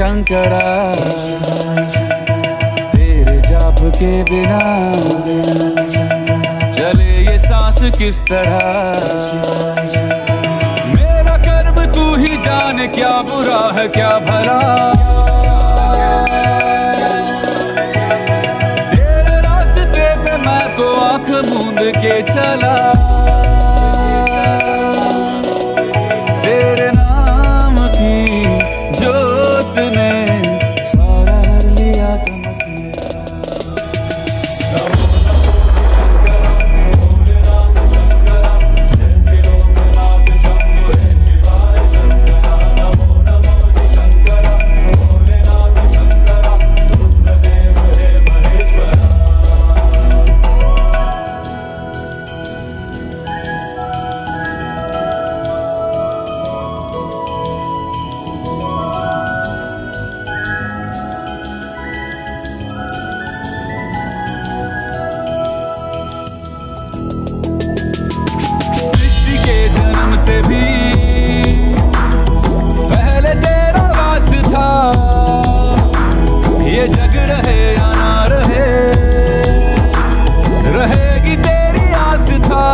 शंकरा, तेरे जाप के बिना चले ये सांस किस तरह। मेरा कर्म तू ही जाने, क्या बुरा है क्या भला, तेरे रास्ते पे मैं तो आंख मूंद के चला। तेरे नाम की जोत ने सारा हर लिया तमस मेरा। से भी पहले तेरा वास था, ये जग रहे या ना रहे, रहेगी तेरी आस था।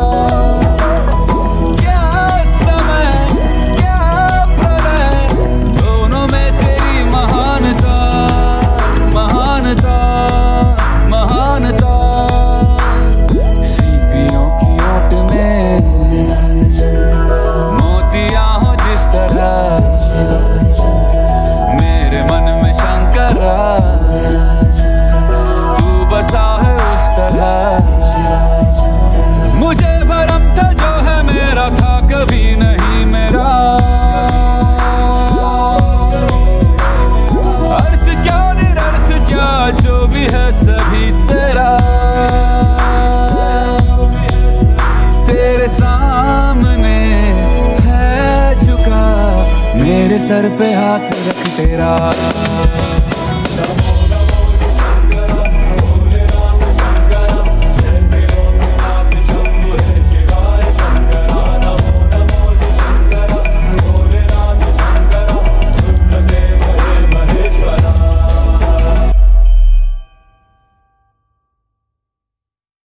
क्या समय क्या प्रलय, दोनों में तेरी महानता महानता महानता। सीपियों की ओट में मेरे मन में शंकरा, तू बसा है उस तरह। मुझे भरम था जो है मेरा था कभी नहीं मेरा। अर्थ क्या निरर्थ क्या जो भी है सभी तेरा। तेरे सामने मेरे सर पे हाथ रख तेरा।